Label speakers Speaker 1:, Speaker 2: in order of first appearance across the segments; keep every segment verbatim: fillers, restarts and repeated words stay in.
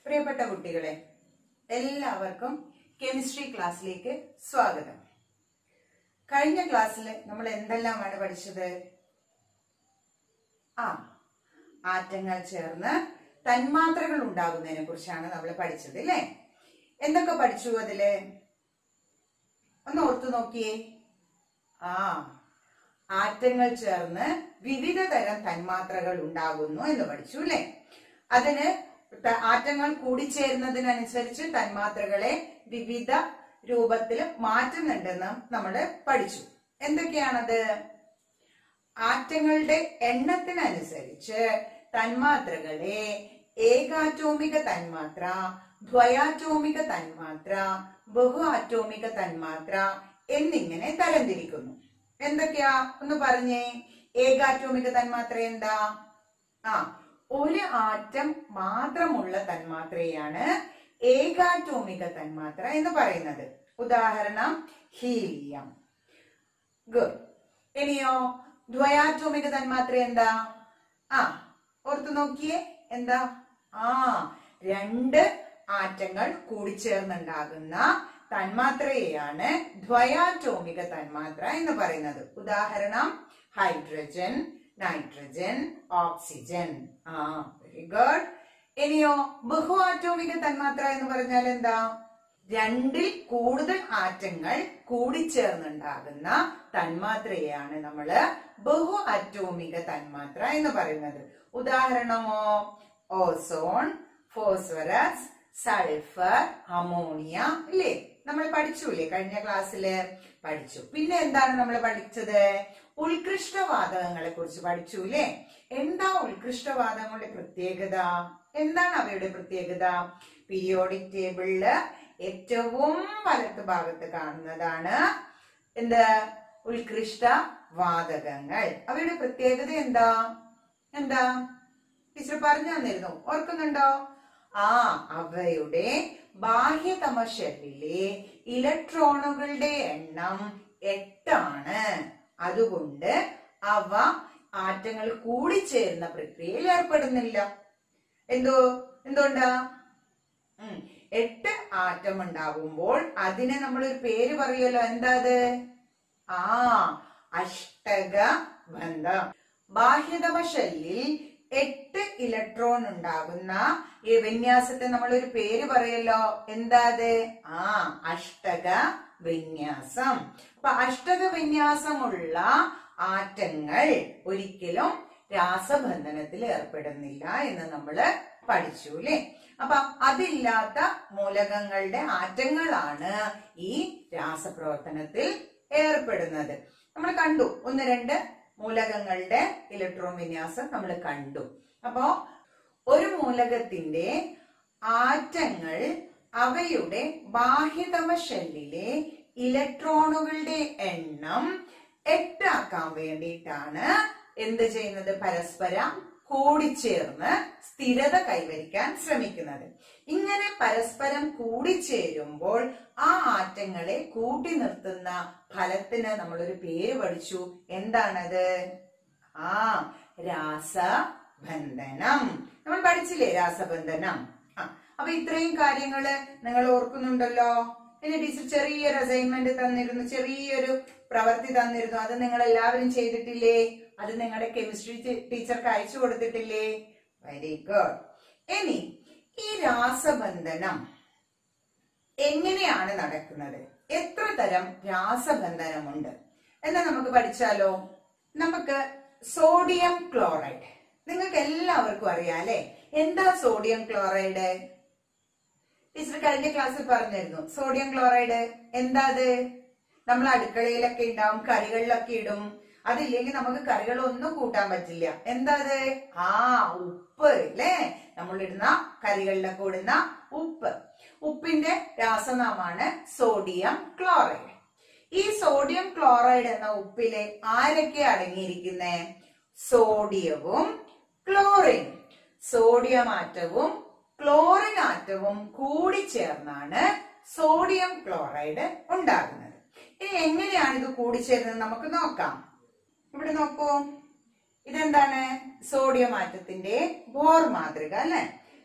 Speaker 1: പ്രിയപ്പെട്ട കുട്ടികളെ, എല്ലാവർക്കും കെമിസ്ട്രി ക്ലാസ്സിലേക്ക് സ്വാഗതം. കഴിഞ്ഞ ക്ലാസ്സിൽ നമ്മൾ എന്തെല്ലാമാണ് പഠിച്ചത്? ആ ആറ്റങ്ങൾ ചേർന്ന് തന്മാത്രകൾ ഉണ്ടാകുന്നതിനെ കുറിച്ചാണ് നമ്മൾ പഠിച്ചത് അല്ലേ? എന്തൊക്കെ പഠിച്ചു അതില്? ഒന്ന് ഓർത്തു നോക്കിയേ. ആ ആറ്റങ്ങൾ ചേർന്ന് വിവിധ തരം തന്മാത്രകൾ ഉണ്ടാകുന്നു എന്ന് പഠിച്ചു അല്ലെ? അതിന് ആറ്റങ്ങൾ കൂടിച്ചേരുന്നതിനനുസരിച്ച് തന്മാത്രകളെ വിവിധ രൂപത്തിൽ മാറ്റുന്നുണ്ടെന്ന് നമ്മൾ പഠിച്ചു. എന്തൊക്കെയാണത്? ആറ്റങ്ങളുടെ എണ്ണത്തിനനുസരിച്ച് തന്മാത്രകളെ ഏകാറ്റോമിക തന്മാത്ര, ദ്വയാറ്റോമിക തന്മാത്ര, ബഹു ആറ്റോമിക തന്മാത്ര എന്നിങ്ങനെ തരംതിരിക്കുന്നു. എന്തൊക്കെയാ ഒന്ന് പറഞ്ഞേ. ഏകാറ്റോമിക തന്മാത്ര എന്താ? ആ ഒരു ആറ്റം മാത്രമുള്ള തന്മാത്രയാണ് ഏകാറ്റോമിക തന്മാത്ര എന്ന് പറയുന്നത്. ഉദാഹരണം ഹീലിയം. ഗുഡ്. ഇനിയോ ദ്വയാറ്റോമിക തന്മാത്ര എന്താ? ആ ഓർത്തു നോക്കിയേ. എന്താ? ആ രണ്ട് ആറ്റങ്ങൾ കൂടിച്ചേർന്നുണ്ടാകുന്ന തന്മാത്രയെയാണ് ദ്വയാറ്റോമിക തന്മാത്ര എന്ന് പറയുന്നത്. ഉദാഹരണം ഹൈഡ്രജൻ, നൈട്രജൻ, ഓക്സിജൻ. ആ വെരി ഗുഡ്. ഇനിയോ ബഹു ആറ്റോമിക തന്മാത്ര എന്ന് പറഞ്ഞാൽ എന്താ? രണ്ടിൽ കൂടുതൽ ആറ്റങ്ങൾ കൂടിച്ചേർന്നുണ്ടാകുന്ന തന്മാത്രയാണ് നമ്മള് ബഹു ആറ്റോമിക തന്മാത്ര എന്ന് പറയുന്നത്. ഉദാഹരണമോ ഓസോൺ, ഫോസ്ഫറസ്, സൾഫർ, അമോണിയ ഇല്ലേ? നമ്മൾ പഠിച്ചൂല്ലേ? കഴിഞ്ഞ ക്ലാസ്സില് പഠിച്ചു. പിന്നെ എന്താണ് നമ്മൾ പഠിച്ചത്? ഉത്കൃഷ്ടവാതകങ്ങളെ കുറിച്ച് പഠിച്ചൂല്ലേ? എന്താ ഉത്കൃഷ്ടവാതകങ്ങളുടെ പ്രത്യേകത? എന്താണ് അവയുടെ പ്രത്യേകത? പീരിയോഡിക് ടേബിളില് ഏറ്റവും വലത്ത് ഭാഗത്ത് കാണുന്നതാണ് എന്ത്? ഉത്കൃഷ്ട വാതകങ്ങൾ. അവയുടെ പ്രത്യേകത എന്താ? എന്താ ടീച്ചർ പറഞ്ഞു തന്നിരുന്നു, ഓർക്കുന്നുണ്ടോ? ആ അവയുടെ ബാഹ്യതമ ഷെല്ലിലെ ഇലക്ട്രോണുകളുടെ എണ്ണം എട്ടാണ്. അതുകൊണ്ട് അവ ആറ്റങ്ങൾ കൂടിച്ചേരുന്ന പ്രക്രിയയിൽ ഏർപ്പെടുന്നില്ല. എന്തോ എന്തുകൊണ്ടാ? ഉം എട്ട് ആറ്റം ഉണ്ടാവുമ്പോൾ അതിനെ നമ്മൾ ഒരു പേര് പറയുമല്ലോ. എന്താ അത്? ആ അഷ്ടക ബന്ധം. ബാഹ്യതമ ഷെല്ലിൽ എട്ട് ഇലക്ട്രോൺ ഉണ്ടാകുന്ന ഈ വിന്യാസത്തെ നമ്മൾ ഒരു പേര് പറയല്ലോ. എന്താ അത്? ആ അഷ്ടക വിന്യാസം. അപ്പൊ അഷ്ടക വിന്യാസമുള്ള ആറ്റങ്ങൾ ഒരിക്കലും രാസബന്ധനത്തിൽ ഏർപ്പെടുന്നില്ല എന്ന് നമ്മള് പഠിച്ചു അല്ലെ? അപ്പൊ അതില്ലാത്ത മൂലകങ്ങളുടെ ആറ്റങ്ങളാണ് ഈ രാസപ്രവർത്തനത്തിൽ ഏർപ്പെടുന്നത്. നമ്മൾ കണ്ടു ഒന്ന് രണ്ട് മൂലകങ്ങളുടെ ഇലക്ട്രോൺ വിന്യാസം നമ്മൾ കണ്ടു. അപ്പോ ഒരു മൂലകത്തിന്റെ ആറ്റങ്ങൾ അവയുടെ ബാഹ്യതമ ഷെല്ലിലെ ഇലക്ട്രോണുകളുടെ എണ്ണം എട്ടാക്കാൻ വേണ്ടിയിട്ടാണ് എന്ത് ചെയ്യുന്നത്? പരസ്പരം കൂടിച്ചേർന്ന് സ്ഥിരത കൈവരിക്കാൻ ശ്രമിക്കുന്നത്. ഇങ്ങനെ പരസ്പരം കൂടിച്ചേരുമ്പോൾ ആ ആറ്റങ്ങളെ കൂട്ടി നിർത്തുന്ന ഫലത്തിന് നമ്മളൊരു പേര് പഠിച്ചു. എന്താണത്? ആ രാസബന്ധനം. നമ്മൾ പഠിച്ചില്ലേ രാസബന്ധനം? ആ അപ്പൊ ഇത്രയും കാര്യങ്ങള് നിങ്ങൾ ഓർക്കുന്നുണ്ടല്ലോ. പിന്നെ ടീച്ചർ ചെറിയൊരു അസൈൻമെന്റ് തന്നിരുന്നു, ചെറിയൊരു പ്രവൃത്തി തന്നിരുന്നു. അത് നിങ്ങൾ എല്ലാവരും ചെയ്തിട്ടില്ലേ? അത് നിങ്ങളുടെ കെമിസ്ട്രി ടീച്ചർക്ക് അയച്ചു കൊടുത്തിട്ടില്ലേ? Very good. ഇനി ഈ രാസബന്ധനം എങ്ങനെയാണ് നടക്കുന്നത്? എത്ര തരം രാസബന്ധനമുണ്ട് എന്ന് നമുക്ക് പഠിച്ചാലോ? നമുക്ക് സോഡിയം ക്ലോറൈഡ് നിങ്ങൾക്ക് എല്ലാവർക്കും അറിയാം അല്ലെ? എന്താ സോഡിയം ക്ലോറൈഡ്? ടീച്ചർ കഴിഞ്ഞ ക്ലാസ്സിൽ പറഞ്ഞിരുന്നു. സോഡിയം ക്ലോറൈഡ് എന്താ? അത് നമ്മൾ അടുക്കളയിലൊക്കെ ഉണ്ടാവും, കറികളിലൊക്കെ ഇടും. അതില്ലെങ്കിൽ നമുക്ക് കറികളൊന്നും കൂട്ടാൻ പറ്റില്ല. എന്താ അത്? ആ ഉപ്പ് അല്ലേ? നമ്മൾ ഇടുന്ന കറികളിലൊക്കെ ഇടുന്ന ഉപ്പ്. ഉപ്പിന്റെ രാസനാമാണ് സോഡിയം ക്ലോറൈഡ്. ഈ സോഡിയം ക്ലോറൈഡ് എന്ന ഉപ്പിലെ ആരൊക്കെ അടങ്ങിയിരിക്കുന്നേ? സോഡിയവും ക്ലോറിനും. സോഡിയം ആറ്റവും ക്ലോറിൻ ആറ്റവും കൂടി ചേർന്നാണ് സോഡിയം ക്ലോറൈഡ് ഉണ്ടാകുന്നത്. ഇനി എങ്ങനെയാണ് ഇത് കൂടിച്ചേരുന്നത് നമുക്ക് നോക്കാം. ഇവിടെ നോക്കൂ, ഇതെന്താണ്? സോഡിയം ആറ്റത്തിന്റെ ബോർ മാതൃക അല്ലെ?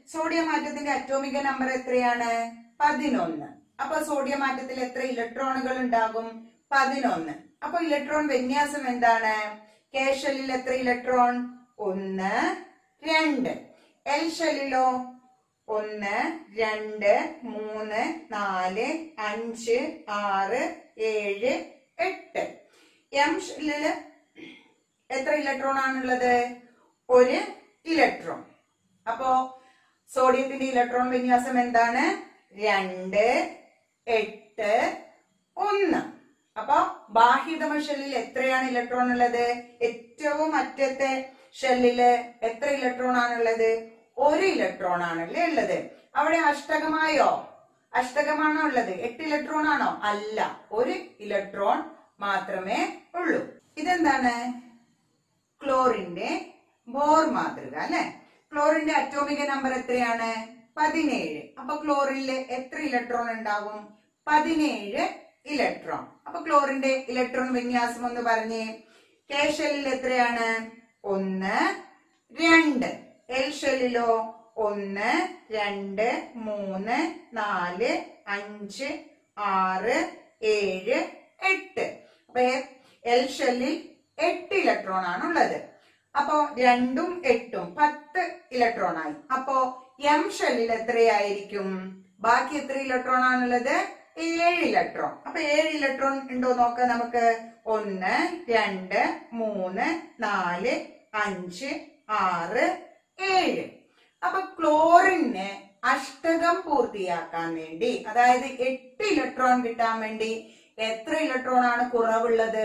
Speaker 1: സോഡിയം ആറ്റത്തിന്റെ അറ്റോമിക നമ്പർ എത്രയാണ്? പതിനൊന്ന്. അപ്പൊ സോഡിയം ആറ്റത്തിൽ എത്ര ഇലക്ട്രോണുകൾ ഉണ്ടാകും? പതിനൊന്ന്. അപ്പൊ ഇലക്ട്രോൺ വിന്യാസം എന്താണ്? കെ ഷെല്ലിൽ എത്ര ഇലക്ട്രോൺ? ഒന്ന്, രണ്ട്. എൽ ഷെല്ലിലോ? ഒന്ന്, രണ്ട്, മൂന്ന്, നാല്, അഞ്ച്, ആറ്, ഏഴ്, എട്ട്. എം ഷെല്ലില് എത്ര ഇലക്ട്രോൺ ആണുള്ളത്? ഒരു ഇലക്ട്രോൺ. അപ്പോ സോഡിയത്തിന്റെ ഇലക്ട്രോൺ വിന്യാസം എന്താണ്? രണ്ട്, എട്ട്, ഒന്ന്. അപ്പൊ ബാഹ്യതമ ഷെല്ലിൽ എത്രയാണ് ഇലക്ട്രോൺ ഉള്ളത്? ഏറ്റവും അറ്റത്തെ ഷെല്ലില് എത്ര ഇലക്ട്രോൺ ആണുള്ളത്? ഒരു ഇലക്ട്രോൺ ആണല്ലേ ഉള്ളത്. അവിടെ അഷ്ടകമായോ? അഷ്ടകമാണോ ഉള്ളത്? എട്ട് ഇലക്ട്രോൺ ആണോ? അല്ല, ഒരു ഇലക്ട്രോൺ മാത്രമേ ഉള്ളൂ. ഇതെന്താണ്? ക്ലോറിന്റെ ബോർ മാതൃക അല്ലെ. ക്ലോറിന്റെ അറ്റോമിക നമ്പർ എത്രയാണ്? പതിനേഴ്. അപ്പൊ ക്ലോറിനില് എത്ര ഇലക്ട്രോൺ ഉണ്ടാവും? പതിനേഴ് ഇലക്ട്രോൺ. അപ്പൊ ക്ലോറിന്റെ ഇലക്ട്രോൺ വിന്യാസം ഒന്ന് പറഞ്ഞേ. കെ ഷെല്ലിൽ എത്രയാണ്? ഒന്ന്, രണ്ട്. എൽ ഷെല്ലിലോ? ഒന്ന്, രണ്ട്, മൂന്ന്, നാല്, അഞ്ച്, ആറ്, ഏഴ്, എട്ട്. അപ്പൊ എൽ ഷെല്ലിൽ എട്ട് ഇലക്ട്രോൺ ആണ് ഉള്ളത്. അപ്പോ രണ്ടും എട്ടും പത്ത് ഇലക്ട്രോൺ ആയി. അപ്പോ എം ഷെല്ലിൽ എത്രയായിരിക്കും? ബാക്കി എത്ര ഇലക്ട്രോൺ ആണുള്ളത്? ഏഴ് ഇലക്ട്രോൺ. അപ്പൊ ഏഴ് ഇലക്ട്രോൺ ഉണ്ടോ നോക്കാം നമുക്ക്. ഒന്ന്, രണ്ട്, മൂന്ന്, നാല്, അഞ്ച്, ആറ്, ഏഴ്. അപ്പൊ ക്ലോറിന് അഷ്ടകം പൂർത്തിയാക്കാൻ വേണ്ടി, അതായത് എട്ട് ഇലക്ട്രോൺ കിട്ടാൻ വേണ്ടി എത്ര ഇലക്ട്രോൺ ആണ് കുറവുള്ളത്?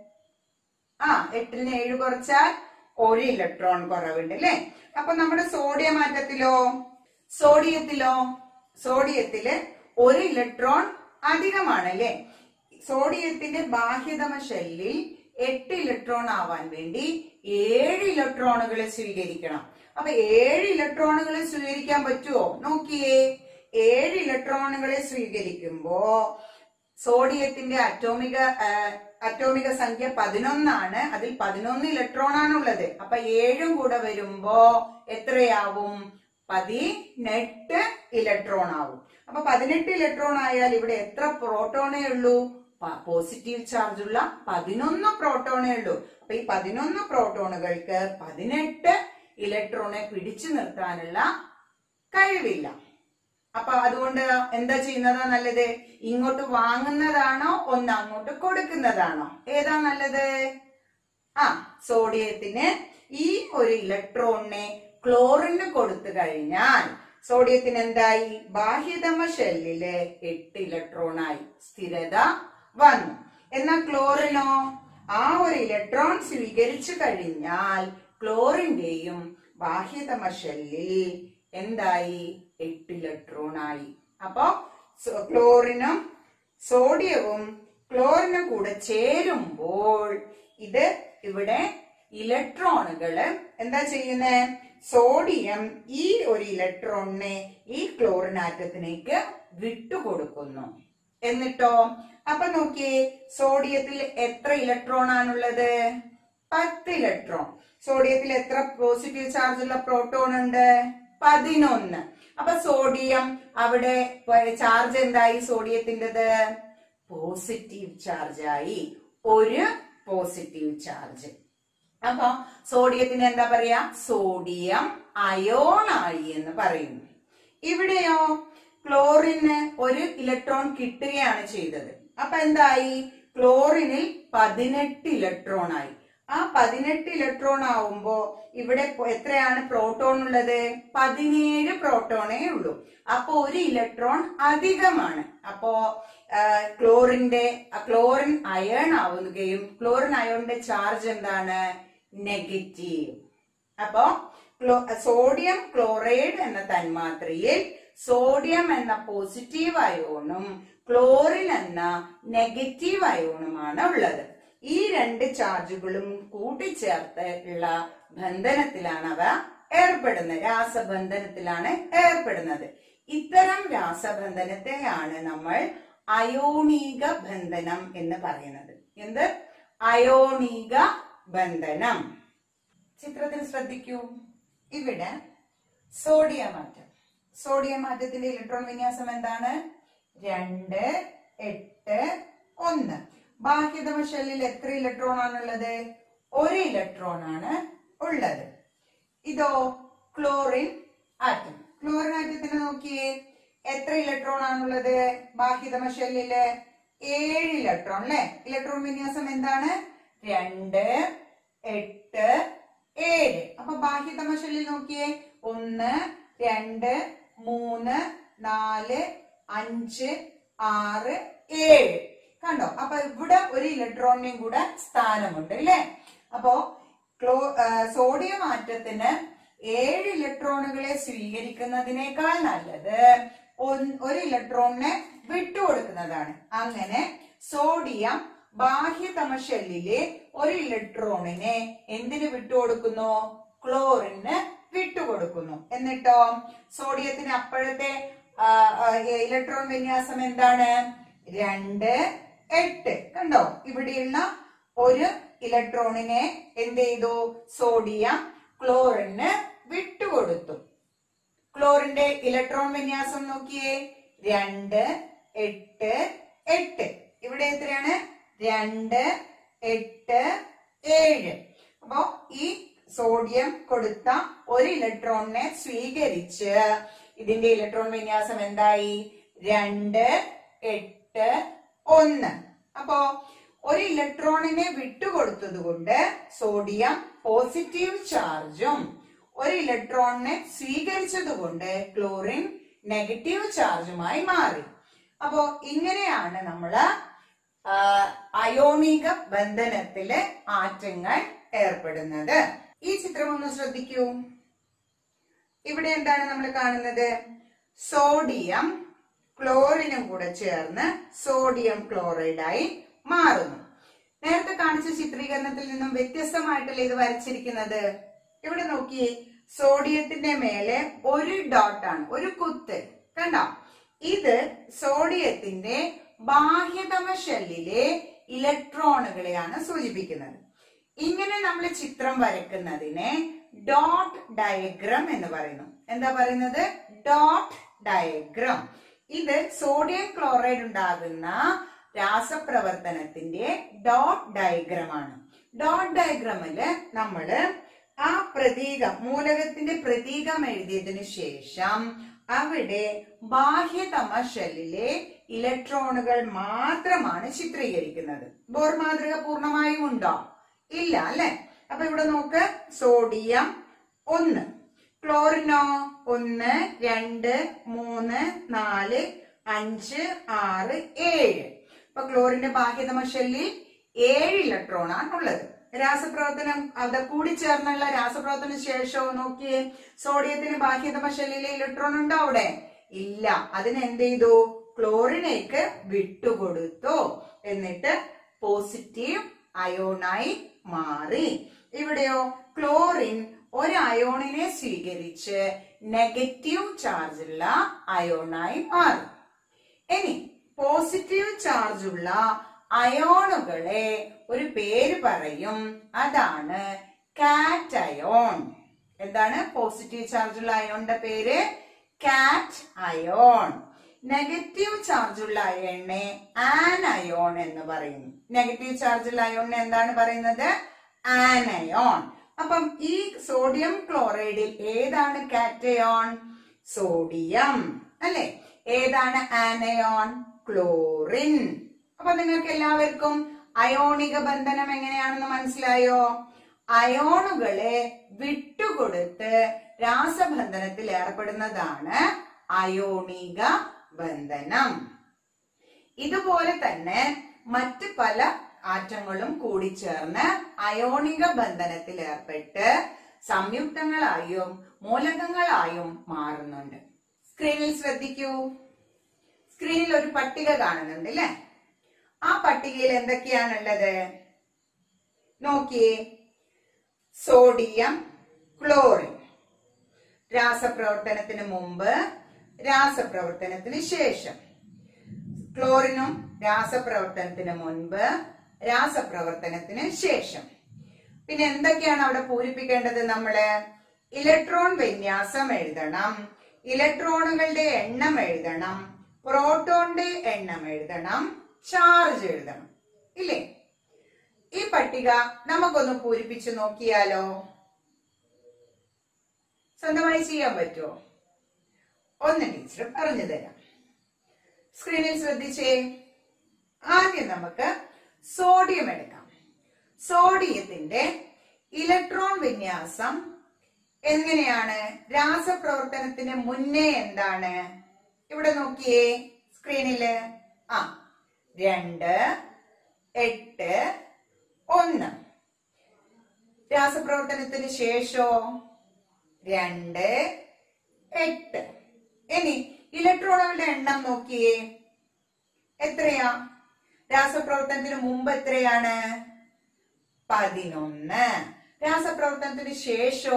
Speaker 1: ആ എട്ടിന് ഏഴ് കുറച്ചാൽ ഒരു ഇലക്ട്രോൺ കുറവുണ്ട് അല്ലെ. അപ്പൊ നമ്മുടെ സോഡിയം ആറ്റത്തിലോ? സോഡിയത്തിലോ? സോഡിയത്തില് ഒരു ഇലക്ട്രോൺ അധികമാണ് അല്ലെ. സോഡിയത്തിന്റെ ബാഹ്യതമ ഷെല്ലിൽ എട്ട് ഇലക്ട്രോൺ ആവാൻ വേണ്ടി ഏഴ് ഇലക്ട്രോണുകളെ സ്വീകരിക്കണം. അപ്പൊ ഏഴ് ഇലക്ട്രോണുകളെ സ്വീകരിക്കാൻ പറ്റുമോ? നോക്കിയേ. ഏഴ് ഇലക്ട്രോണുകളെ സ്വീകരിക്കുമ്പോ സോഡിയത്തിന്റെ അറ്റോമിക അറ്റോമിക സംഖ്യ പതിനൊന്നാണ്. അതിൽ പതിനൊന്ന് ഇലക്ട്രോൺ ആണുള്ളത്. അപ്പൊ ഏഴും കൂടെ വരുമ്പോ എത്രയാവും? പതിനെട്ട് ഇലക്ട്രോൺ ആവും. അപ്പൊ പതിനെട്ട് ഇലക്ട്രോൺ ആയാൽ ഇവിടെ എത്ര പ്രോട്ടോണേ ഉള്ളൂ? പോസിറ്റീവ് ചാർജ് ഉള്ള പതിനൊന്ന് പ്രോട്ടോണേ ഉള്ളൂ. അപ്പൊ ഈ പതിനൊന്ന് പ്രോട്ടോണുകൾക്ക് പതിനെട്ട് ഇലക്ട്രോണെ പിടിച്ചു നിർത്താനുള്ള കഴിവില്ല. അപ്പൊ അതുകൊണ്ട് എന്താ ചെയ്യുന്നതാ നല്ലത്? ഇങ്ങോട്ട് വാങ്ങുന്നതാണോ ഒന്ന് അങ്ങോട്ട് കൊടുക്കുന്നതാണോ? ഏതാ നല്ലത്? ആ സോഡിയത്തിന് ഈ ഒരു ഇലക്ട്രോണിനെ ക്ലോറിന് കൊടുത്തു കഴിഞ്ഞാൽ സോഡിയത്തിന് എന്തായി? ബാഹ്യതമ ഷെല്ലില് എട്ട് ഇലക്ട്രോൺ ആയി, സ്ഥിരത വന്നു. എന്നാൽ ക്ലോറിനോ? ആ ഒരു ഇലക്ട്രോൺ സ്വീകരിച്ചു കഴിഞ്ഞാൽ ക്ലോറിന്റെയും ബാഹ്യതമ ഷെല്ലിൽ എന്തായി? എട്ട് ഇലക്ട്രോൺ ആയി. അപ്പൊ ക്ലോറിനും സോഡിയവും ക്ലോറിനും കൂടെ ചേരുമ്പോൾ ഇത് ഇവിടെ ഇലക്ട്രോണുകള് എന്താ ചെയ്യുന്നേ? സോഡിയം ഈ ഒരു ഇലക്ട്രോണിനെ ഈ ക്ലോറിൻ ആറ്റത്തിലേക്ക് വിട്ടുകൊടുക്കുന്നു. എന്നിട്ടോ അപ്പൊ നോക്കിയേ, സോഡിയത്തിൽ എത്ര ഇലക്ട്രോൺ ആണുള്ളത്? പത്ത് ഇലക്ട്രോൺ. സോഡിയത്തിൽ എത്ര പോസിറ്റീവ് ചാർജ് ഉള്ള പ്രോട്ടോൺ ഉണ്ട്? പതിനൊന്ന്. അപ്പൊ സോഡിയം അവിടെ ചാർജ് എന്തായി? സോഡിയത്തിൻ്റെത് പോസിറ്റീവ് ചാർജ് ആയി, ഒരു പോസിറ്റീവ് ചാർജ്. അപ്പൊ സോഡിയത്തിന് എന്താ പറയാ? സോഡിയം അയോൺ ആയി എന്ന് പറയുന്നു. ഇവിടെയോ ക്ലോറിന് ഒരു ഇലക്ട്രോൺ കിട്ടുകയാണ് ചെയ്തത്. അപ്പൊ എന്തായി? ക്ലോറിനിൽ പതിനെട്ട് ഇലക്ട്രോൺ ആയി. ആ പതിനെട്ട് ഇലക്ട്രോൺ ആവുമ്പോ ഇവിടെ എത്രയാണ് പ്രോട്ടോൺ ഉള്ളത്? പതിനേഴ് പ്രോട്ടോണേ ഉള്ളൂ. അപ്പൊ ഒരു ഇലക്ട്രോൺ അധികമാണ്. അപ്പോ ക്ലോറിന്റെ ക്ലോറിൻ അയൺ ആവുകയും ക്ലോറിൻ അയോണിന്റെ ചാർജ് എന്താണ്? നെഗറ്റീവ്. അപ്പോ സോഡിയം ക്ലോറൈഡ് എന്ന തന്മാത്രയിൽ സോഡിയം എന്ന പോസിറ്റീവ് അയോണും ക്ലോറിൻ എന്ന നെഗറ്റീവ് അയോണുമാണ് ഉള്ളത്. ഈ രണ്ട് ചാർജുകളും കൂട്ടിച്ചേർത്ത് ഉള്ള ബന്ധനത്തിലാണ് അവ ഏർപ്പെടുന്നത്, രാസബന്ധനത്തിലാണ് ഏർപ്പെടുന്നത്. ഇത്തരം രാസബന്ധനത്തെയാണ് നമ്മൾ അയോണിക ബന്ധനം എന്ന് പറയുന്നത്. എന്ത്? അയോണിക ബന്ധനം. ചിത്രത്തിൽ ശ്രദ്ധിക്കൂ. ഇവിടെ സോഡിയം ആറ്റം, സോഡിയം ആറ്റത്തിന്റെ ഇലക്ട്രോൺ വിന്യാസം എന്താണ്? രണ്ട് എട്ട് ഒന്ന്. ബാഹ്യതമ ഷെല്ലിൽ എത്ര ഇലക്ട്രോൺ ആണുള്ളത്? ഒരു ഇലക്ട്രോൺ ആണ് ഉള്ളത്. ഇതോ ക്ലോറിൻ ആറ്റം. ക്ലോറിൻ ആറ്റത്തിന് നോക്കിയേ, എത്ര ഇലക്ട്രോൺ ആണുള്ളത് ബാഹ്യതമ ഷെല്ലില്? ഏഴ് ഇലക്ട്രോൺ അല്ലെ? ഇലക്ട്രോൺ വിന്യാസം എന്താണ്? രണ്ട് എട്ട് ഏഴ്. അപ്പൊ ബാഹ്യതമ ഷെല്ലിൽ നോക്കിയേ, ഒന്ന് രണ്ട് മൂന്ന് നാല് അഞ്ച് ആറ് ഏഴ്. കണ്ടോ? അപ്പൊ ഇവിടെ ഒരു ഇലക്ട്രോണിനെയും കൂടെ സ്ഥാനമുണ്ട് അല്ലെ? അപ്പോ ക്ലോ സോഡിയം ആറ്റത്തിന് ഏഴ് ഇലക്ട്രോണുകളെ സ്വീകരിക്കുന്നതിനേക്കാൾ നല്ലത് ഒരു ഇലക്ട്രോണിനെ വിട്ടുകൊടുക്കുന്നതാണ്. അങ്ങനെ സോഡിയം ബാഹ്യതമ ഷെല്ലിലെ ഒരു ഇലക്ട്രോണിനെ എന്തിനു വിട്ടുകൊടുക്കുന്നു? ക്ലോറിന് വിട്ടുകൊടുക്കുന്നു. എന്നിട്ടോ സോഡിയത്തിന് അപ്പോഴത്തെ ഇലക്ട്രോൺ വിന്യാസം എന്താണ്? രണ്ട് എട്ട്. കണ്ടോ? ഇവിടെയുള്ള ഒരു ഇലക്ട്രോണിനെ എന്ത് ചെയ്തു? സോഡിയം ക്ലോറിന് വിട്ടുകൊടുത്തു. ക്ലോറിന്റെ ഇലക്ട്രോൺ വിന്യാസം നോക്കിയേ, രണ്ട് എട്ട് എട്ട്. ഇവിടെ എത്രയാണ്? രണ്ട് എട്ട് ഏഴ്. അപ്പോ ഈ സോഡിയം കൊടുത്ത ഒരു ഇലക്ട്രോണിനെ സ്വീകരിച്ച് ഇതിന്റെ ഇലക്ട്രോൺ വിന്യാസം എന്തായി? രണ്ട് എട്ട് ഒന്ന്. അപ്പോ ഒരു ഇലക്ട്രോണിനെ വിട്ടുകൊടുത്തത് കൊണ്ട് സോഡിയം പോസിറ്റീവ് ചാർജും ഒരു ഇലക്ട്രോണിനെ സ്വീകരിച്ചത് കൊണ്ട് ക്ലോറിൻ നെഗറ്റീവ് ചാർജുമായി മാറി. അപ്പോ ഇങ്ങനെയാണ് നമ്മള് അയോണിക ബന്ധനത്തില് ആറ്റങ്ങൾ ഏർപ്പെടുന്നത്. ഈ ചിത്രം ഒന്ന് ശ്രദ്ധിക്കൂ. ഇവിടെ എന്താണ് നമ്മൾ കാണുന്നത്? സോഡിയം ക്ലോറിനും കൂടെ ചേർന്ന് സോഡിയം ക്ലോറൈഡായി മാറുന്നു. നേരത്തെ കാണിച്ച ചിത്രീകരണത്തിൽ നിന്നും വ്യത്യസ്തമായിട്ടല്ലേ ഇത് വരച്ചിരിക്കുന്നത്? ഇവിടെ നോക്കിയേ, സോഡിയത്തിന്റെ മേലെ ഒരു ഡോട്ടാണ്, ഒരു കുത്ത്. കണ്ടോ? ഇത് സോഡിയത്തിന്റെ ബാഹ്യതമ ഷെല്ലിലെ ഇലക്ട്രോണുകളെയാണ് സൂചിപ്പിക്കുന്നത്. ഇങ്ങനെ നമ്മൾ ചിത്രം വരയ്ക്കുന്നതിനെ ഡോട്ട് ഡയഗ്രം എന്ന് പറയുന്നു. എന്താ പറയുന്നത്? Dot diagram. ഇത് സോഡിയം ക്ലോറൈഡ് ഉണ്ടാകുന്ന രാസപ്രവർത്തനത്തിന്റെ ഡോട്ട് ഡയഗ്രമാണ്. ഡോട്ട് ഡയഗ്രമില് നമ്മള് ആ പ്രതീകം, മൂലകത്തിന്റെ പ്രതീകം എഴുതിയതിനു ശേഷം അവിടെ ബാഹ്യതമ ഷെല്ലിലെ ഇലക്ട്രോണുകൾ മാത്രമാണ് ചിത്രീകരിക്കുന്നത്. ബോർ മാതൃക പൂർണ്ണമായും ഉണ്ടോ? ഇല്ല അല്ലെ? അപ്പൊ ഇവിടെ നോക്ക്, സോഡിയം ഒന്ന്, ക്ലോറിനോ ഒന്ന് രണ്ട് മൂന്ന് നാല് അഞ്ച് ആറ് ഏഴ്. അപ്പൊ ക്ലോറിന്റെ ബാഹ്യതമ ഷെല്ലിൽ ഏഴ് ഇലക്ട്രോൺ ആണ് ഉള്ളത്. രാസപ്രവർത്തനം അത് കൂടിച്ചേർന്നുള്ള രാസപ്രവർത്തന ശേഷവും നോക്കിയേ, സോഡിയത്തിന് ബാഹ്യതമ ഷെല്ലിലെ ഇലക്ട്രോൺ ഉണ്ടോ അവിടെ? ഇല്ല. അതിന് എന്ത് ചെയ്തു? ക്ലോറിനേക്ക് വിട്ടുകൊടുത്തു. എന്നിട്ട് പോസിറ്റീവ് അയോണായി മാറി. ഇവിടെയോ ക്ലോറിൻ ഒരു അയോണിനെ സ്വീകരിച്ച് നെഗറ്റീവ് ചാർജുള്ള അയോണായി മാറി. ഇനി പോസിറ്റീവ് ചാർജുള്ള അയോണുകളെ ഒരു പേര് പറയും, അതാണ് കാറ്റയോൺ. എന്താണ് പോസിറ്റീവ് ചാർജുള്ള അയോണിന്റെ പേര്? കാറ്റ് അയോൺ. നെഗറ്റീവ് ചാർജുള്ള അയോണിനെ ആനയോൺ എന്ന് പറയുന്നു. നെഗറ്റീവ് ചാർജുള്ള അയോണിനെ എന്താണ് പറയുന്നത്? ആനയോൺ. അപ്പം ഈ സോഡിയം ക്ലോറൈഡിൽ ഏതാണ് കാറ്റയോൺ? സോഡിയം അല്ലെ? ഏതാണ് ആനയോൺ? ക്ലോറിൻ. അപ്പൊ നിങ്ങൾക്ക് എല്ലാവർക്കും അയോണിക ബന്ധനം എങ്ങനെയാണെന്ന് മനസ്സിലായോ? അയോണുകളെ വിട്ടുകൊടുത്ത് രാസബന്ധനത്തിൽ ഏർപ്പെടുന്നതാണ് അയോണിക ബന്ധനം. ഇതുപോലെ തന്നെ മറ്റ് പല ആറ്റങ്ങളും കൂടിച്ചേർന്ന് അയോണിക ബന്ധനത്തിൽ ഏർപ്പെട്ട് സംയുക്തങ്ങളായും മൂലകങ്ങളായും മാറുന്നുണ്ട്. സ്ക്രീനിൽ ശ്രദ്ധിക്കൂ. സ്ക്രീനിൽ ഒരു പട്ടിക കാണുന്നുണ്ട് അല്ലെ? ആ പട്ടികയിൽ എന്തൊക്കെയാണുള്ളത് നോക്കിയേ. സോഡിയം ക്ലോറിൻ, രാസപ്രവർത്തനത്തിന് മുമ്പ്, രാസപ്രവർത്തനത്തിന് ശേഷം. ക്ലോറിനും രാസപ്രവർത്തനത്തിന് മുൻപ്, രാസപ്രവർത്തനത്തിന് ശേഷം. പിന്നെ എന്തൊക്കെയാണ് അവിടെ പൂരിപ്പിക്കേണ്ടത്? നമ്മള് ഇലക്ട്രോൺ വിന്യാസം എഴുതണം. ഇലക്ട്രോണുകളുടെ എണ്ണം എഴുതണം, പ്രോട്ടോണിന്റെ എണ്ണം എഴുതണം, ചാർജ് എഴുതണം, ഇല്ലേ? ഈ പട്ടിക നമുക്കൊന്ന് പൂരിപ്പിച്ചു നോക്കിയാലോ? സ്വന്തമായി ചെയ്യാൻ പറ്റുമോ? ഒന്ന് ടീച്ചർ പറഞ്ഞു തരാം. സ്ക്രീനിൽ ശ്രദ്ധിച്ചേ. ആദ്യം നമുക്ക് സോഡിയം എടുക്കാം. സോഡിയത്തിന്റെ ഇലക്ട്രോൺ വിന്യാസം എങ്ങനെയാണ്? രാസപ്രവർത്തനത്തിന് മുന്നേ എന്താണ്? ഇവിടെ നോക്കിയേ സ്ക്രീനില്. ആ രണ്ട് എട്ട് ഒന്ന്. രാസപ്രവർത്തനത്തിന് ശേഷോ രണ്ട് എട്ട്. ഇനി ഇലക്ട്രോണുകളുടെ എണ്ണം നോക്കിയേ, എത്രയാ? രാസപ്രവർത്തനത്തിന് മുമ്പ് എത്രയാണ്? പതിനൊന്ന്. രാസപ്രവർത്തനത്തിന് ശേഷോ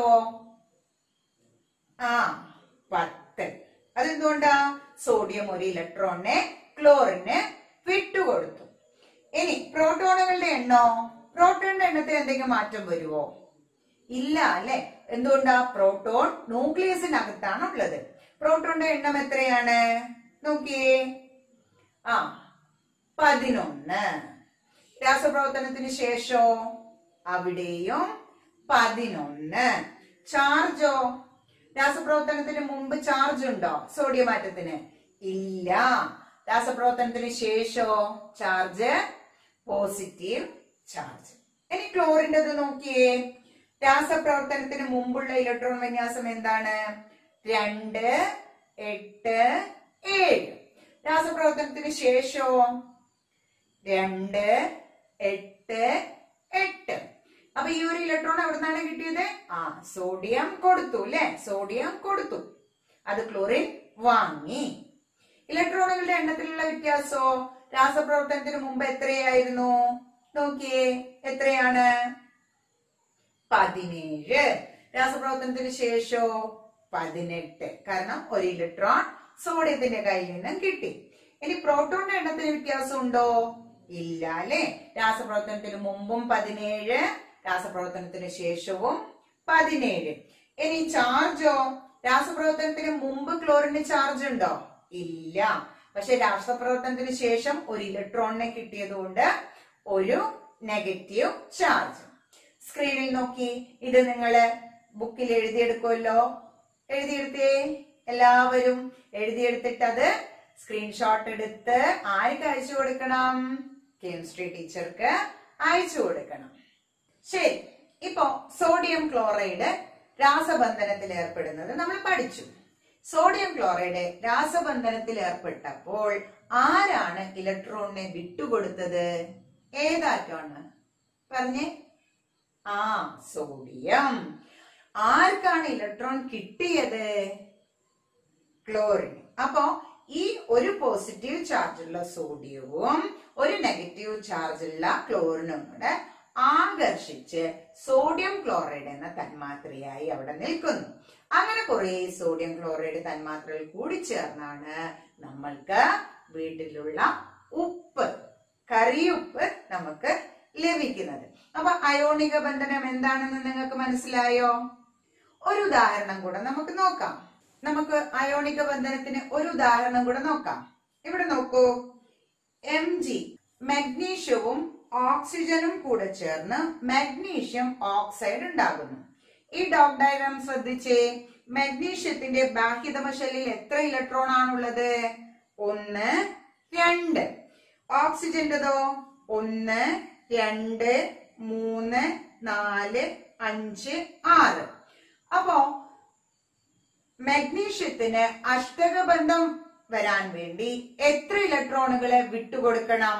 Speaker 1: ആ പത്ത്. അതെന്തുകൊണ്ടാ? സോഡിയം ഒരു ഇലക്ട്രോണിനെ ക്ലോറിന് വിട്ടുകൊടുത്തു. ഇനി പ്രോട്ടോണുകളുടെ എണ്ണോ? പ്രോട്ടോണിന്റെ എണ്ണത്തിൽ എന്തെങ്കിലും മാറ്റം വരുമോ? ഇല്ല അല്ലെ? എന്തുകൊണ്ടാ? പ്രോട്ടോൺ ന്യൂക്ലിയസിനകത്താണ് ഉള്ളത്. പ്രോട്ടോണിന്റെ എണ്ണം എത്രയാണ്? നോക്കിയേ, ആ പതിനൊന്ന്. രാസപ്രവർത്തനത്തിന് ശേഷോ അവിടെയും പതിനൊന്ന്. ചാർജോ? രാസപ്രവർത്തനത്തിന് മുമ്പ് ചാർജ് ഉണ്ടോ സോഡിയം ആറ്റത്തിന്? ഇല്ല. രാസപ്രവർത്തനത്തിന് ശേഷോ ചാർജ് പോസിറ്റീവ് ചാർജ്. ഇനി ക്ലോറിൻ്റെത് നോക്കിയേ. രാസപ്രവർത്തനത്തിന് മുമ്പുള്ള ഇലക്ട്രോൺ വിന്യാസം എന്താണ്? രണ്ട് എട്ട് ഏഴ്. രാസപ്രവർത്തനത്തിന് ശേഷോ രണ്ട് എട്ട് എട്ട്. അപ്പൊ ഈ ഒരു ഇലക്ട്രോൺ എവിടുന്നാണ് കിട്ടിയത്? ആ സോഡിയം കൊടുത്തു അല്ലെ? സോഡിയം കൊടുത്തു, അത് ക്ലോറിൻ വാങ്ങി. ഇലക്ട്രോണുകളുടെ എണ്ണത്തിലുള്ള വ്യത്യാസോ? രാസപ്രവർത്തനത്തിന് മുമ്പ് എത്രയായിരുന്നു? നോക്കിയേ, എത്രയാണ്? പതിനേഴ്. രാസപ്രവർത്തനത്തിന് ശേഷോ പതിനെട്ട്. കാരണം ഒരു ഇലക്ട്രോൺ സോഡിയത്തിന്റെ കയ്യിൽ നിന്നും കിട്ടി. ഇനി പ്രോട്ടോണിന്റെ എണ്ണത്തിന് വ്യത്യാസം ഉണ്ടോ? ഇല്ല അല്ലെ? രാസപ്രവർത്തനത്തിന് മുമ്പും പതിനേഴ്, രാസപ്രവർത്തനത്തിന് ശേഷവും പതിനേഴ്. ഇനി ചാർജോ? രാസപ്രവർത്തനത്തിന് മുമ്പ് ക്ലോറിന് ചാർജ് ഉണ്ടോ? ഇല്ല. പക്ഷെ രാസപ്രവർത്തനത്തിന് ശേഷം ഒരു ഇലക്ട്രോണിനെ കിട്ടിയത് കൊണ്ട് ഒരു നെഗറ്റീവ് ചാർജ്. സ്ക്രീനിൽ നോക്കി, ഇത് നിങ്ങള് ബുക്കിൽ എഴുതിയെടുക്കുമല്ലോ. എഴുതിയെടുത്തേ എല്ലാവരും. എഴുതിയെടുത്തിട്ട് അത് സ്ക്രീൻഷോട്ട് എടുത്ത് ആർക്ക് അയച്ചു കൊടുക്കണം? കെമിസ്ട്രി ടീച്ചർക്ക് അയച്ചു കൊടുക്കണം. ശരി, ഇപ്പോ സോഡിയം ക്ലോറൈഡ് രാസബന്ധനത്തിൽ ഏർപ്പെടുന്നത് നമ്മൾ പഠിച്ചു. സോഡിയം ക്ലോറൈഡ് രാസബന്ധനത്തിൽ ഏർപ്പെട്ടപ്പോൾ ആരാണ് ഇലക്ട്രോണിനെ വിട്ടുകൊടുത്തത്? ഏതാറ്റാണ് പറഞ്ഞേ? ആ സോഡിയം. ആർക്കാണ് ഇലക്ട്രോൺ കിട്ടിയത്? ക്ലോറിൻ. അപ്പോ ഈ ഒരു പോസിറ്റീവ് ചാർജുള്ള സോഡിയവും ഒരു നെഗറ്റീവ് ചാർജുള്ള ക്ലോറിനും കൂടെ ആകർഷിച്ച് സോഡിയം ക്ലോറൈഡ് എന്ന തന്മാത്രയായി അവിടെ നിൽക്കുന്നു. അങ്ങനെ കുറെ സോഡിയം ക്ലോറൈഡ് തന്മാത്രകൾ കൂടി ചേർന്നാണ് നമ്മൾക്ക് വീട്ടിലുള്ള ഉപ്പ്, കറിയുപ്പ് നമുക്ക് ലഭിക്കുന്നത്. അപ്പൊ അയോണിക ബന്ധനം എന്താണെന്ന് നിങ്ങൾക്ക് മനസ്സിലായോ? ഒരു ഉദാഹരണം കൂടെ നമുക്ക് നോക്കാം. നമുക്ക് അയോണിക ബന്ധനത്തിന് ഒരു ഉദാഹരണം കൂടെ നോക്കാം. ഇവിടെ നോക്കൂ, എം ജി മഗ്നീഷ്യവും ഓക്സിജനും കൂടെ ചേർന്ന് മഗ്നീഷ്യം ഓക്സൈഡ് ഉണ്ടാകുന്നു. ഈ ഡോട്ട് ഡയഗ്രാം ശ്രദ്ധിച്ചേ. മഗ്നീഷ്യത്തിന്റെ ബാഹ്യതമ ഷെല്ലിൽ എത്ര ഇലക്ട്രോൺ ആണുള്ളത്? ഒന്ന് രണ്ട്. ഓക്സിജന്റെതോ ഒന്ന് രണ്ട് മൂന്ന് നാല് അഞ്ച് ആറ്. അപ്പോ മഗ്നീഷ്യത്തിന് അഷ്ടകബന്ധം വരാൻ വേണ്ടി എത്ര ഇലക്ട്രോണുകളെ വിട്ടുകൊടുക്കണം?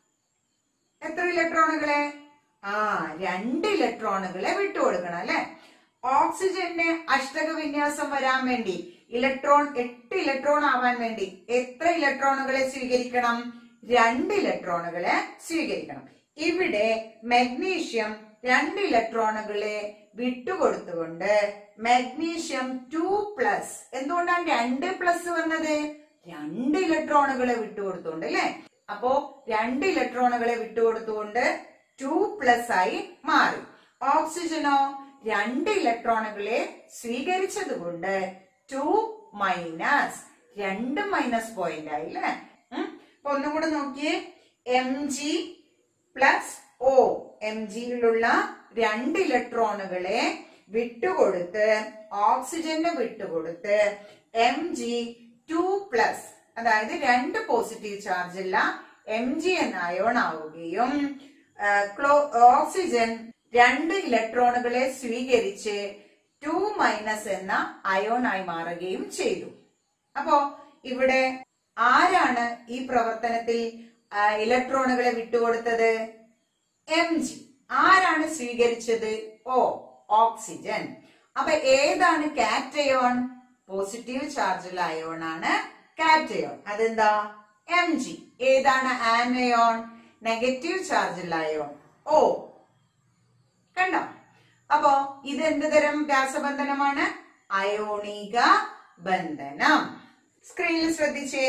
Speaker 1: എത്ര ഇലക്ട്രോണുകളെ? ആ രണ്ട് ഇലക്ട്രോണുകളെ വിട്ടുകൊടുക്കണം അല്ലെ? ഓക്സിജന് അഷ്ടക വിന്യാസം വരാൻ വേണ്ടി ഇലക്ട്രോൺ എട്ട് ഇലക്ട്രോൺ ആവാൻ വേണ്ടി എത്ര ഇലക്ട്രോണുകളെ സ്വീകരിക്കണം? രണ്ട് ഇലക്ട്രോണുകളെ സ്വീകരിക്കണം. ഇവിടെ മഗ്നീഷ്യം രണ്ട് ഇലക്ട്രോണുകളെ വിട്ടുകൊടുത്തുകൊണ്ട് മഗ്നീഷ്യം ടു പ്ലസ്. എന്തുകൊണ്ടാണ് രണ്ട് പ്ലസ് വന്നത്? രണ്ട് ഇലക്ട്രോണുകളെ വിട്ടുകൊടുത്തുകൊണ്ട് അല്ലെ? അപ്പോ രണ്ട് ഇലക്ട്രോണുകളെ വിട്ടുകൊടുത്തുകൊണ്ട് ടു പ്ലസ് ആയി മാറി. ഓക്സിജനോ രണ്ട് ഇലക്ട്രോണുകളെ സ്വീകരിച്ചത് കൊണ്ട് ടു മൈനസ്, രണ്ടും മൈനസ് പോയിന്റ് ആയില്ലേ. അപ്പൊ ഒന്നും കൂടെ നോക്കിയേ, M G plus O, M ജിയിലുള്ള രണ്ട് ഇലക്ട്രോണുകളെ വിട്ടുകൊടുത്ത് ഓക്സിജന് വിട്ടുകൊടുത്ത് എം ജി ടു പ്ലസ്, അതായത് രണ്ട് പോസിറ്റീവ് ചാർജ് ഉള്ള എം ജി എന്ന അയോൺ ആവുകയും ഓക്സിജൻ രണ്ട് ഇലക്ട്രോണുകളെ സ്വീകരിച്ച് ടു മൈനസ് എന്ന അയോൺ ആയി മാറുകയും ചെയ്തു. അപ്പോ ഇവിടെ ആരാണ് ഈ പ്രവർത്തനത്തിൽ ഇലക്ട്രോണുകളെ വിട്ടുകൊടുത്തത്? M G. ആരാണ് സ്വീകരിച്ചത്? O, oxygen. അപ്പൊ ഏതാണ് കാറ്റയോൺ? പോസിറ്റീവ് ചാർജുള്ള അയോൺ ആണ് കാറ്റയോൺ. അതെന്താ? M G. ഏതാണ് ആനയോൺ? നെഗറ്റീവ് ചാർജുള്ള അയോൺ ഓ. കണ്ടോ? അപ്പോ ഇത് എന്ത് തരം രാസബന്ധനമാണ്? അയോണിക ബന്ധനം. സ്ക്രീനിൽ ശ്രദ്ധിച്ചേ.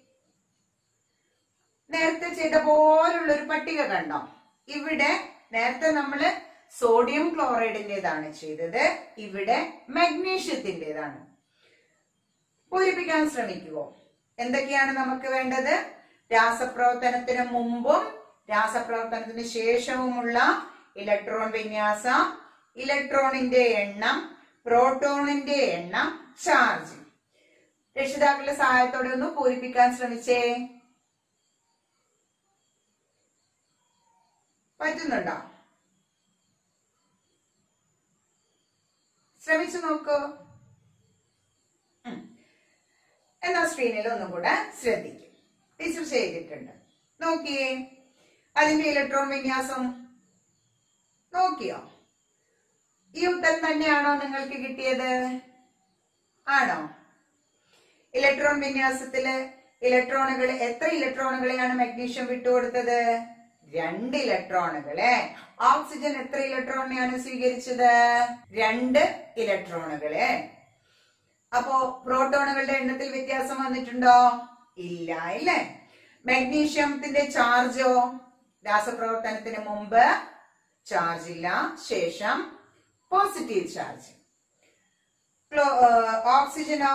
Speaker 1: നേരത്തെ ചെയ്ത പോലുള്ള ഒരു പട്ടിക കണ്ടോ? ഇവിടെ നേരത്തെ നമ്മള് സോഡിയം ക്ലോറൈഡിന്റേതാണ് ചെയ്തത്, ഇവിടെ മഗ്നീഷ്യത്തിന്റേതാണ്. പൂരിപ്പിക്കാൻ ശ്രമിക്കുവോ? എന്തൊക്കെയാണ് നമുക്ക് വേണ്ടത്? രാസപ്രവർത്തനത്തിന് മുമ്പും രാസപ്രവർത്തനത്തിന് ശേഷവുമുള്ള ഇലക്ട്രോൺ വിന്യാസം, ഇലക്ട്രോണിന്റെ എണ്ണം, പ്രോട്ടോണിന്റെ എണ്ണം, ചാർജ്. രക്ഷിതാക്കളുടെ സഹായത്തോടെ ഒന്ന് പൂരിപ്പിക്കാൻ ശ്രമിച്ചേ. പറ്റുന്നുണ്ടോ? ശ്രമിച്ചു നോക്കൂ. എന്നാ സ്ക്രീനിൽ ഒന്നും കൂടെ ശ്രദ്ധിക്കും. ടീച്ചർ ചെയ്തിട്ടുണ്ട്, നോക്കിയേ. അതിന്റെ ഇലക്ട്രോൺ വിന്യാസം നോക്കിയോ? ഈ ഉത്തരം തന്നെയാണോ നിങ്ങൾക്ക് കിട്ടിയത്? ആണോ? ഇലക്ട്രോൺ വിന്യാസത്തില് ഇലക്ട്രോണുകൾ, എത്ര ഇലക്ട്രോണുകളെയാണ് മഗ്നീഷ്യം വിട്ടുകൊടുത്തത്? രണ്ട് ഇലക്ട്രോണുകളെ. ഓക്സിജൻ എത്ര ഇലക്ട്രോണിനെയാണ് സ്വീകരിച്ചത്? രണ്ട് ഇലക്ട്രോണുകളെ. അപ്പോ പ്രോട്ടോണുകളുടെ എണ്ണത്തിൽ വ്യത്യാസം വന്നിട്ടുണ്ടോ? ഇല്ല, ഇല്ലേ? മഗ്നീഷ്യത്തിന്റെ ചാർജോ? രാസപ്രവർത്തനത്തിന് മുമ്പ് ചാർജ് ഇല്ല, ശേഷം പോസിറ്റീവ് ചാർജ്. ഓക്സിജനോ?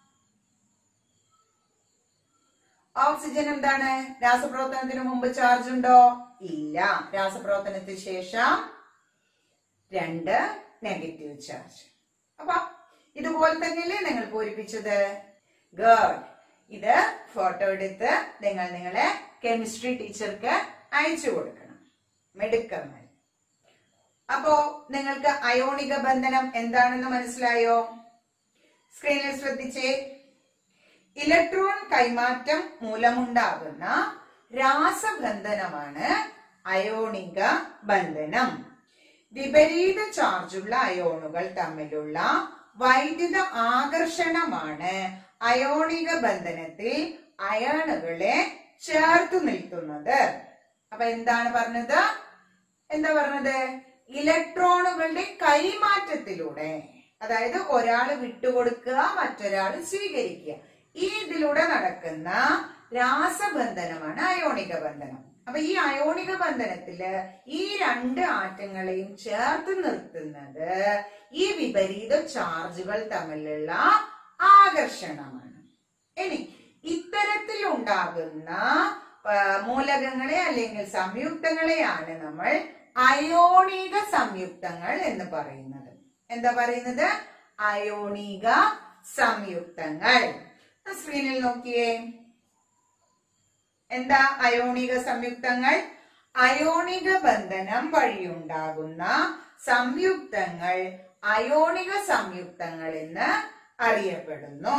Speaker 1: ഓക്സിജൻ എന്താണ്? രാസപ്രവർത്തനത്തിന് മുമ്പ് ചാർജ് ഉണ്ടോ? ഇല്ല. രാസപ്രവർത്തനത്തിന് ശേഷം രണ്ട് നെഗറ്റീവ് ചാർജ്. അപ്പൊ ഇതുപോലെ തന്നെയല്ലേ നിങ്ങൾ പൂരിപ്പിച്ചത്? ഗുഡ്. ഇത് ഫോട്ടോ എടുത്ത് നിങ്ങൾ നിങ്ങളെ കെമിസ്ട്രി ടീച്ചർക്ക് അയച്ചു കൊടുക്കണം. മെടുക്കന്മാർ. അപ്പോ നിങ്ങൾക്ക് അയോണിക ബന്ധനം എന്താണെന്ന് മനസ്സിലായോ? സ്ക്രീനിൽ ശ്രദ്ധിച്ചേ. ഇലക്ട്രോൺ കൈമാറ്റം മൂലമുണ്ടാകുന്ന രാസബന്ധനമാണ് അയോണിക ബന്ധനം. വിപരീത ചാർജുള്ള അയോണുകൾ തമ്മിലുള്ള വൈദ്യുത ആകർഷണമാണ് അയോണിക ബന്ധനത്തിൽ അയണുകളെ ചേർത്തു നിൽക്കുന്നത്. അപ്പൊ എന്താണ് പറഞ്ഞത്? എന്താ പറഞ്ഞത്? ഇലക്ട്രോണുകളുടെ കൈമാറ്റത്തിലൂടെ, അതായത് ഒരാള് വിട്ടുകൊടുക്കുക, മറ്റൊരാള് സ്വീകരിക്കുക, ഈ ഇതിലൂടെ നടക്കുന്ന രാസബന്ധനമാണ് അയോണിക ബന്ധനം. അപ്പൊ ഈ അയോണിക ബന്ധനത്തില് ഈ രണ്ട് ആറ്റങ്ങളെയും ചേർത്ത് നിർത്തുന്നത് ഈ വിപരീത ചാർജുകൾ തമ്മിലുള്ള ആകർഷണമാണ്. ഇനി ഇത്തരത്തിൽ ഉണ്ടാകുന്ന മൂലകങ്ങളെ അല്ലെങ്കിൽ സംയുക്തങ്ങളെയാണ് നമ്മൾ അയോണിക സംയുക്തങ്ങൾ എന്ന് പറയുന്നത്. എന്താ പറയുന്നത്? അയോണിക സംയുക്തങ്ങൾ. സ്ക്രീനിൽ നോക്കിയേ. എന്താ അയോണിക സംയുക്തങ്ങൾ? അയോണിക ബന്ധനം വഴിയുണ്ടാകുന്ന സംയുക്തങ്ങൾ അയോണിക സംയുക്തങ്ങൾ എന്ന് അറിയപ്പെടുന്നു.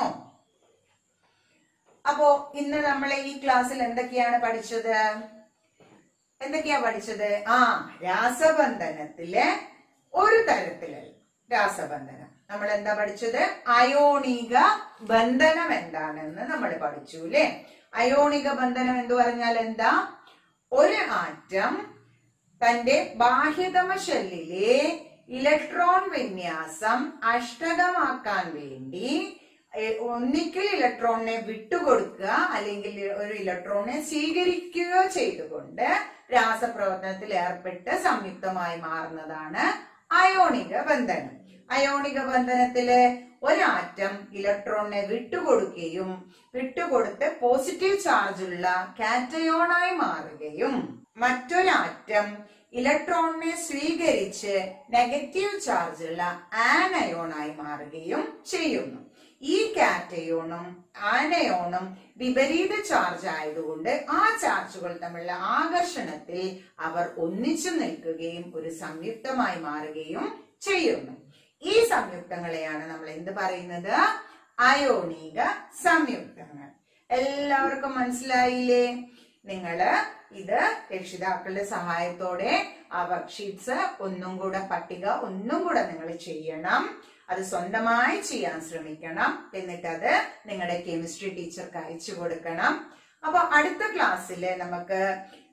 Speaker 1: അപ്പോ ഇന്ന് നമ്മൾ ഈ ക്ലാസ്സിൽ എന്തൊക്കെയാണ് പഠിച്ചത്? എന്തൊക്കെയാ പഠിച്ചത്? ആ രാസബന്ധനത്തിലെ ഒരു തരത്തിലല്ല രാസബന്ധനം. നമ്മൾ എന്താ പഠിച്ചത്? അയോണിക ബന്ധനം എന്താണെന്ന് നമ്മൾ പഠിച്ചു അല്ലെ? അയോണിക ബന്ധനം എന്ന് പറഞ്ഞാൽ എന്താ? ഒരു ആറ്റം തന്റെ ബാഹ്യതമ ഷെല്ലിലെ ഇലക്ട്രോൺ വിന്യാസം അഷ്ടകമാക്കാൻ വേണ്ടി ഒന്നിക്കൽ ഇലക്ട്രോണിനെ വിട്ടുകൊടുക്കുക അല്ലെങ്കിൽ ഒരു ഇലക്ട്രോണിനെ സ്വീകരിക്കുകയോ ചെയ്തുകൊണ്ട് രാസപ്രവർത്തനത്തിൽ ഏർപ്പെട്ട് സംയുക്തമായി മാറുന്നതാണ് അയോണിക ബന്ധനം. അയോണിക ബന്ധനത്തില് ഒരാറ്റം ഇലക്ട്രോണിനെ വിട്ടുകൊടുക്കുകയും വിട്ടുകൊടുത്ത് പോസിറ്റീവ് ചാർജുള്ള കാറ്റയോണായി മാറുകയും മറ്റൊരാറ്റം ഇലക്ട്രോണിനെ സ്വീകരിച്ച് നെഗറ്റീവ് ചാർജുള്ള ആനയോണായി മാറുകയും ചെയ്യുന്നു. ഈ കാറ്റയോണും ആനയോണും വിപരീത ചാർജ് ആയതുകൊണ്ട് ആ ചാർജുകൾ തമ്മിലുള്ള ആകർഷണത്തിൽ അവർ ഒന്നിച്ചു നിൽക്കുകയും ഒരു സംയുക്തമായി മാറുകയും ചെയ്യുന്നു. ഈ സംയുക്തങ്ങളെയാണ് നമ്മൾ എന്ത് പറയുന്നത്? അയോണിക സംയുക്തങ്ങൾ. എല്ലാവർക്കും മനസ്സിലായില്ലേ? നിങ്ങള് ഇത് രക്ഷിതാക്കളുടെ സഹായത്തോടെ ആ വർക്ക്ഷീറ്റ്സ് ഒന്നും കൂടെ പട്ടിക ഒന്നും കൂടെ നിങ്ങൾ ചെയ്യണം. അത് സ്വന്തമായി ചെയ്യാൻ ശ്രമിക്കണം. എന്നിട്ട് അത് നിങ്ങളുടെ കെമിസ്ട്രി ടീച്ചർക്ക് അയച്ചു കൊടുക്കണം. അപ്പൊ അടുത്ത ക്ലാസ്സില് നമുക്ക്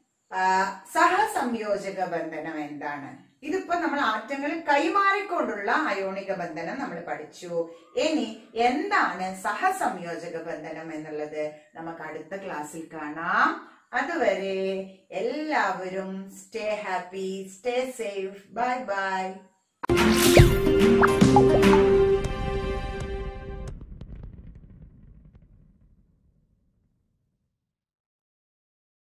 Speaker 1: സഹസംയോജക ബന്ധനം എന്താണ്? ഇതിപ്പോ നമ്മൾ ആറ്റങ്ങൾ കൈമാറിക്കൊണ്ടുള്ള അയോണിക ബന്ധനം നമ്മൾ പഠിച്ചു. ഇനി എന്താണ് സഹസംയോജക ബന്ധനം എന്നുള്ളത് നമുക്ക് അടുത്ത ക്ലാസ്സിൽ കാണാം. അതുവരെ എല്ലാവരും stay happy, stay safe. Bye by.